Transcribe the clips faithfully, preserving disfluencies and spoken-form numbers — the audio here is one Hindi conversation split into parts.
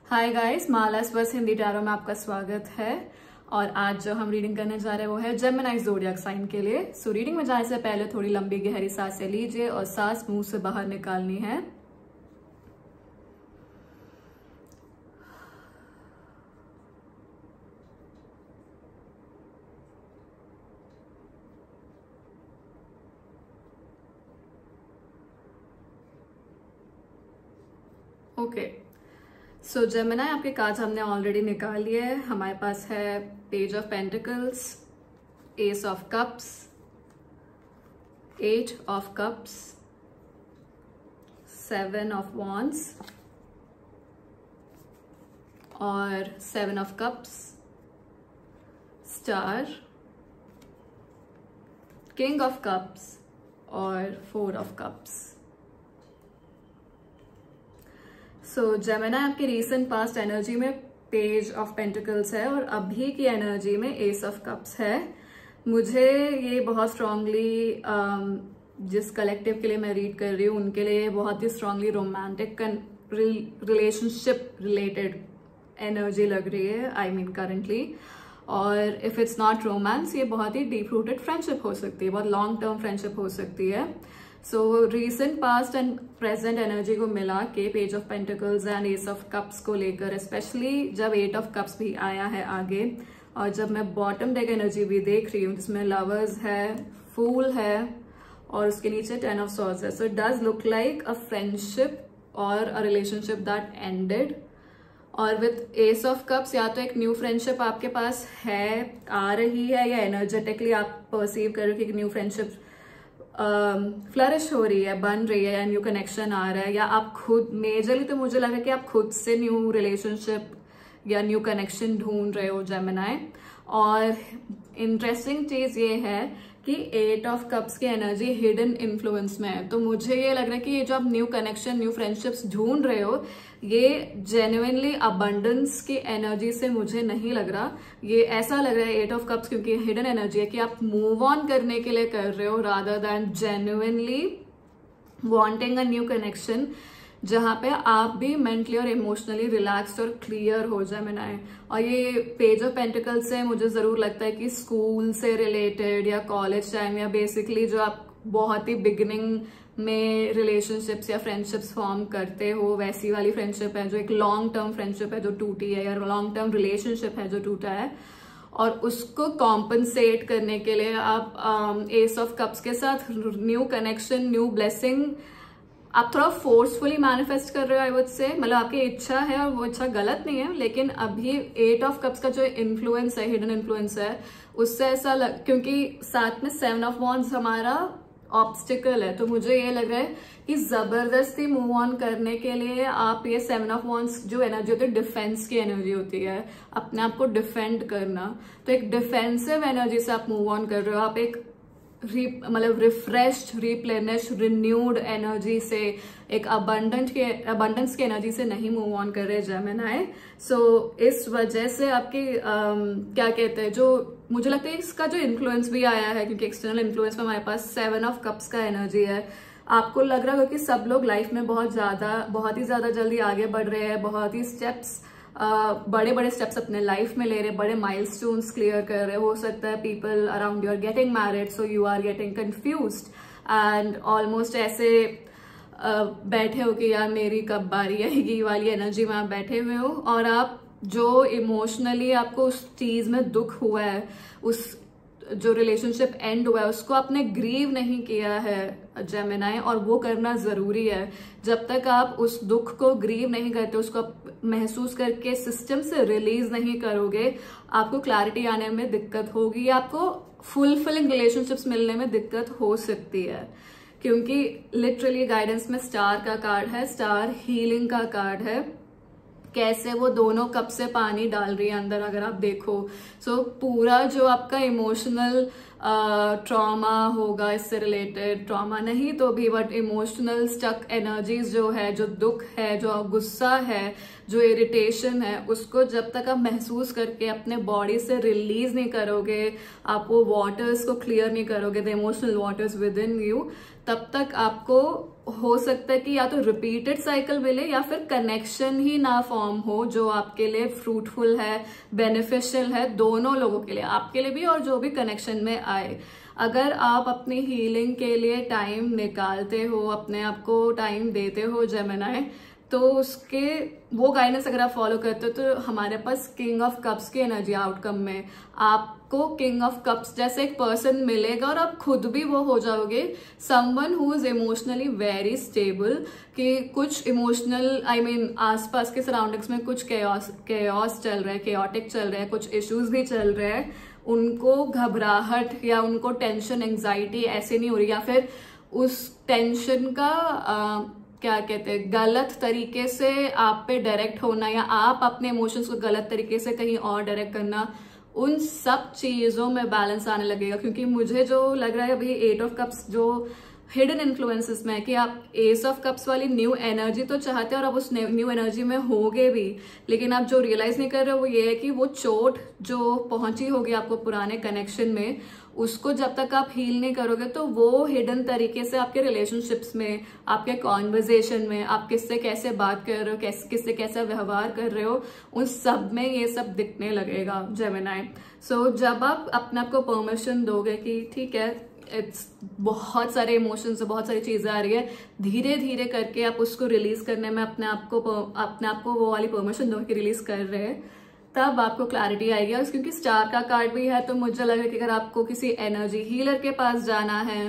हाय गाइस, मालास बस हिंदी टैरो में आपका स्वागत है। और आज जो हम रीडिंग करने जा रहे हैं वो है जेमिनी ज़ोडिएक साइन के लिए। सो रीडिंग में जाने से पहले थोड़ी लंबी गहरी सांसें लीजिए और सांस मुंह से बाहर निकालनी है। ओके, सो जेमिनी आपके कार्ड्स हमने ऑलरेडी निकाल लिए है। हमारे पास है page of pentacles, ace of cups, eight of cups, seven of wands और seven of cups, star, king of cups और four of cups. So Gemini आपके रीसेंट पास्ट एनर्जी में पेज ऑफ पेंटिकल्स है और अभी की एनर्जी में एस ऑफ कप्स है। मुझे ये बहुत स्ट्रांगली जिस कलेक्टिव के लिए मैं रीड कर रही हूँ उनके लिए बहुत ही strongly romantic relationship related energy लग रही है, आई मीन करंटली। और इफ इट्स नॉट रोमांस, ये बहुत ही डीप रूटेड फ्रेंडशिप हो सकती है, बहुत लॉन्ग टर्म फ्रेंडशिप हो सकती है। So recent past and present energy को मिला के page of pentacles and ace of cups को लेकर, स्पेशली जब एट ऑफ कप्स भी आया है आगे, और जब मैं बॉटम डेक एनर्जी भी देख रही हूँ जिसमें लवर्स है, फूल है और उसके नीचे टेन ऑफ सॉर्ड्स है। So it does look like a friendship और अ रिलेशनशिप दैट एंडेड। और विथ एस ऑफ कप्स या तो एक न्यू फ्रेंडशिप आपके पास है, आ रही है, या एनर्जेटिकली आप परसीव कर रहे हो कि न्यू फ्रेंडशिप फ्लरिश uh, हो रही है, बन रही है, या न्यू कनेक्शन आ रहा है, या आप खुद मेजरली तो मुझे लगा कि आप खुद से न्यू रिलेशनशिप या न्यू कनेक्शन ढूंढ रहे हो जेमिनी। और इंटरेस्टिंग चीज ये है कि एट ऑफ कप्स की एनर्जी हिडन इन्फ्लुएंस में है। तो मुझे ये लग रहा है कि ये जो आप न्यू कनेक्शन, न्यू फ्रेंडशिप्स ढूंढ रहे हो, ये जेन्युइनली अबंडेंस की एनर्जी से मुझे नहीं लग रहा। ये ऐसा लग रहा है एट ऑफ कप्स, क्योंकि हिडन एनर्जी है, कि आप मूव ऑन करने के लिए कर रहे हो rather than genuinely wanting a new connection, जहां पे आप भी मेंटली और इमोशनली रिलैक्स्ड और क्लियर हो जेमिनी। और ये पेज ऑफ पेंटिकल्स से मुझे जरूर लगता है कि स्कूल से रिलेटेड या कॉलेज टाइम, या बेसिकली जो आप बहुत ही बिगिनिंग में रिलेशनशिप्स या फ्रेंडशिप्स फॉर्म करते हो, वैसी वाली फ्रेंडशिप है जो एक लॉन्ग टर्म फ्रेंडशिप है जो टूटी है, या लॉन्ग टर्म रिलेशनशिप है जो टूटा है। और उसको कॉम्पनसेट करने के लिए आप एस ऑफ कप्स के साथ न्यू कनेक्शन, न्यू ब्लेसिंग आप थोड़ा फोर्सफुली मैनिफेस्ट कर रहे हो, आई वुड से। मतलब आपकी इच्छा है और वो इच्छा गलत नहीं है, लेकिन अभी एट ऑफ कप्स का जो इन्फ्लुएंस है, हिडन इन्फ्लुएंस है, उससे ऐसा लग, क्योंकि साथ में सेवन ऑफ वॉन्ड्स हमारा ऑब्स्टिकल है, तो मुझे ये लग रहा है कि जबरदस्ती मूव ऑन करने के लिए आप ये सेवन ऑफ वॉन्ड्स जो एनर्जी होती है, डिफेंस की एनर्जी होती है, अपने आप को डिफेंड करना, तो एक डिफेंसिव एनर्जी से आप मूव ऑन कर रहे हो। आप एक मतलब रिफ्रेश्ड, रिप्लेनिश, रिन्यूड एनर्जी से, एक अबंडेंट के अबंडेंस की एनर्जी से नहीं मूव ऑन कर रहे जेमिनी। सो इस वजह से आपकी um, क्या कहते हैं, जो मुझे लगता है इसका जो इन्फ्लुएंस भी आया है, क्योंकि एक्सटर्नल इन्फ्लुएंस में हमारे पास सेवन ऑफ कप्स का एनर्जी है। आपको लग रहा होगा कि सब लोग लाइफ में बहुत ज्यादा बहुत ही ज्यादा जल्दी आगे बढ़ रहे हैं, बहुत ही स्टेप्स Uh, बड़े बड़े स्टेप्स अपने लाइफ में ले रहे, बड़े माइलस्टोन्स क्लियर कर रहे। हो सकता है people around you are getting married, so you are getting confused and almost ऐसे uh, बैठे हो कि यार मेरी कब बारी आएगी वाली एनर्जी में आप बैठे हुए हो। और आप जो इमोशनली आपको उस चीज में दुख हुआ है, उस जो रिलेशनशिप एंड हुआ है, उसको आपने ग्रीव नहीं किया है जेमिनी, और वो करना जरूरी है। जब तक आप उस दुख को ग्रीव नहीं करते, उसको आप महसूस करके सिस्टम से रिलीज नहीं करोगे, आपको क्लैरिटी आने में दिक्कत होगी, आपको फुलफिलिंग रिलेशनशिप्स मिलने में दिक्कत हो सकती है। क्योंकि लिटरली गाइडेंस में स्टार का कार्ड है, स्टार हीलिंग का कार्ड है, कैसे वो दोनों कप से पानी डाल रही है अंदर, अगर आप देखो। सो so, पूरा जो आपका इमोशनल ट्रॉमा होगा, इससे रिलेटेड ट्रॉमा नहीं तो भी, बट इमोशनल स्टक एनर्जीज जो है, जो दुख है, जो गुस्सा है, जो इरिटेशन है, उसको जब तक आप महसूस करके अपने बॉडी से रिलीज नहीं करोगे, आप वो वाटर्स को क्लियर नहीं करोगे, the emotional waters within you, तब तक आपको हो सकता है कि या तो रिपीटेड साइकिल मिले या फिर कनेक्शन ही ना फॉर्म हो जो आपके लिए फ्रूटफुल है, बेनिफिशियल है, दोनों लोगों के लिए, आपके लिए भी और जो भी कनेक्शन में आए। अगर आप अपनी हीलिंग के लिए टाइम निकालते हो, अपने आप को टाइम देते हो जेमिनी, तो उसके वो गाइडेंस अगर आप फॉलो करते हो तो हमारे पास किंग ऑफ कप्स की एनर्जी आउटकम में आपको किंग ऑफ कप्स जैसे एक पर्सन मिलेगा और आप खुद भी वो हो जाओगे someone who is emotionally very stable, कि कुछ इमोशनल आई मीन आसपास के सराउंडिंग्स में कुछ केओस केओस चल रहा है, केओटिक चल रहा है, कुछ इश्यूज भी चल रहे हैं, उनको घबराहट या उनको टेंशन एंजाइटी ऐसे नहीं हो रही, या फिर उस टेंशन का आ, क्या कहते हैं गलत तरीके से आप पे डायरेक्ट होना या आप अपने इमोशंस को गलत तरीके से कहीं और डायरेक्ट करना, उन सब चीजों में बैलेंस आने लगेगा। क्योंकि मुझे जो लग रहा है अभी एट ऑफ कप्स जो हिडन इन्फ्लुएंसेस में है कि आप एस ऑफ कप्स वाली न्यू एनर्जी तो चाहते हैं और आप उस न्यू एनर्जी में होगे भी, लेकिन आप जो रियलाइज नहीं कर रहे हो वो ये है कि वो चोट जो पहुंची होगी आपको पुराने कनेक्शन में, उसको जब तक आप हील नहीं करोगे तो वो हिडन तरीके से आपके रिलेशनशिप्स में, आपके कॉन्वर्जेशन में, आप किससे कैसे बात कर रहे हो, कैसे किससे कैसा व्यवहार कर रहे हो, उन सब में ये सब दिखने लगेगा जेमिनी। सो so, जब आप अपने आप को परमिशन दोगे कि ठीक है इट्स बहुत सारे इमोशंस, बहुत सारी चीजें आ रही है, धीरे धीरे करके आप उसको रिलीज करने में अपने आप को अपने आप को वो वाली परमिशन दो कि रिलीज कर रहे हैं, तब आपको क्लैरिटी आएगी। और क्योंकि स्टार का कार्ड भी है तो मुझे लग रहा है कि अगर आपको किसी एनर्जी हीलर के पास जाना है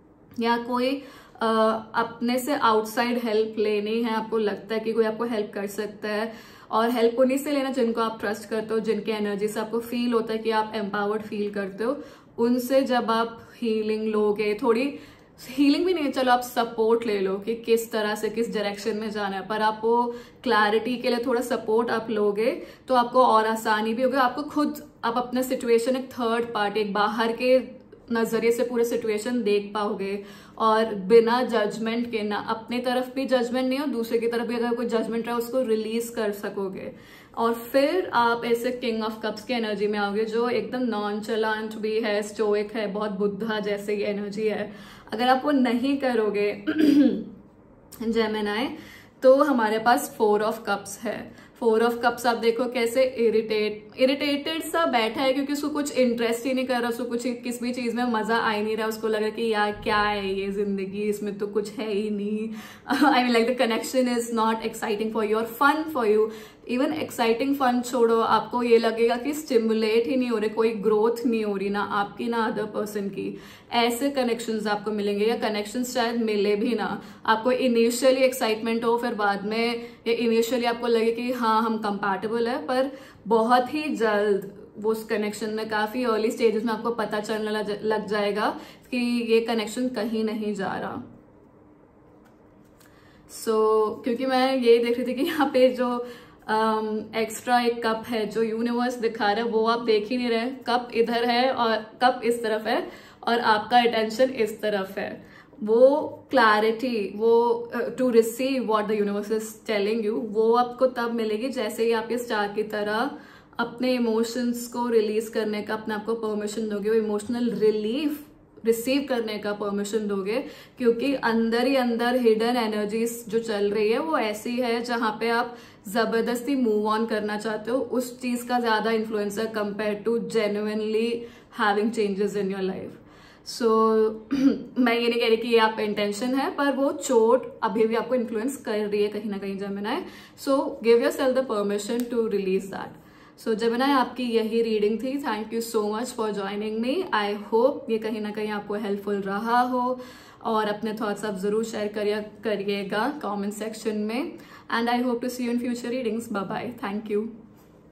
या कोई आ, अपने से आउटसाइड हेल्प लेनी है, आपको लगता है कि कोई आपको हेल्प कर सकता है, और हेल्प उन्हीं से लेना जिनको आप ट्रस्ट करते हो, जिनके एनर्जी से आपको फील होता है कि आप एम्पावर्ड फील करते हो, उनसे जब आप हीलिंग लोगे, थोड़ी हीलिंग भी नहीं, चलो आप सपोर्ट ले लो कि किस तरह से किस डायरेक्शन में जाना है, पर आप वो क्लैरिटी के लिए थोड़ा सपोर्ट आप लोगे तो आपको और आसानी भी होगी। आपको खुद आप अपना सिचुएशन एक थर्ड पार्टी, एक बाहर के नजरिए से पूरे सिचुएशन देख पाओगे और बिना जजमेंट के, ना अपने तरफ भी जजमेंट नहीं हो, दूसरे की तरफ भी अगर कोई जजमेंट रहा उसको रिलीज कर सकोगे, और फिर आप ऐसे किंग ऑफ कप्स की एनर्जी में आओगे जो एकदम नॉनचलांट भी है, स्टोइक है, बहुत बुद्धा जैसे ही एनर्जी है। अगर आप वो नहीं करोगे जेमिनी, तो हमारे पास फोर ऑफ कप्स है। फोर ऑफ कप्स आप देखो कैसे इरिटेट इरिटेटेड सा बैठा है, क्योंकि उसको कुछ इंटरेस्ट ही नहीं कर रहा, उसको कुछ किस भी चीज में मजा आ ही नहीं रहा, उसको लगा कि यार क्या है ये जिंदगी, इसमें तो कुछ है ही नहीं। I mean like the connection is not exciting for you और fun for you. Even exciting fun छोड़ो, आपको ये लगेगा कि स्टिमुलेट ही नहीं हो रहे, कोई ग्रोथ नहीं हो रही, ना आपकी ना अदर पर्सन की। ऐसे कनेक्शंस आपको मिलेंगे, या कनेक्शंस शायद मिले भी ना, आपको इनिशियली एक्साइटमेंट हो, फिर बाद में ये इनिशियली आपको लगे कि हाँ हम कंपैटिबल है, पर बहुत ही जल्द वो उस कनेक्शन में काफी अर्ली स्टेजेस में आपको पता चलने लग जाएगा कि ये कनेक्शन कहीं नहीं जा रहा। सो so, क्योंकि मैं ये देख रही थी कि यहाँ पे जो एक्स्ट्रा um, एक कप है जो यूनिवर्स दिखा रहा है वो आप देख ही नहीं रहे, कप इधर है और कप इस तरफ है और आपका अटेंशन इस तरफ है। वो क्लैरिटी, वो to receive what the universe is telling you, वो आपको तब मिलेगी जैसे ही आप इस स्टार की तरह अपने इमोशंस को रिलीज करने का अपने आप को परमिशन दोगे, वो इमोशनल रिलीफ रिसीव करने का परमिशन दोगे, क्योंकि अंदर ही अंदर हिडन एनर्जीज जो चल रही है वो ऐसी है जहां पे आप जबरदस्ती मूव ऑन करना चाहते हो, उस चीज का ज्यादा इन्फ्लुएंस है compare to genuinely having changes in your life. So मैं ये नहीं कह रही कि ये आपका इंटेंशन है, पर वो चोट अभी भी आपको इन्फ्लुएंस कर रही है कहीं ना कहीं Gemini. So give yourself the permission to release that. So Gemini आपकी यही रीडिंग थी। Thank you so much for joining me. I hope ये कहीं ना कहीं आपको हेल्पफुल रहा हो, और अपने थॉट्स आप जरूर शेयर करिए करिएगा कमेंट सेक्शन में, and I hope to see you in future readings. Bye bye, thank you.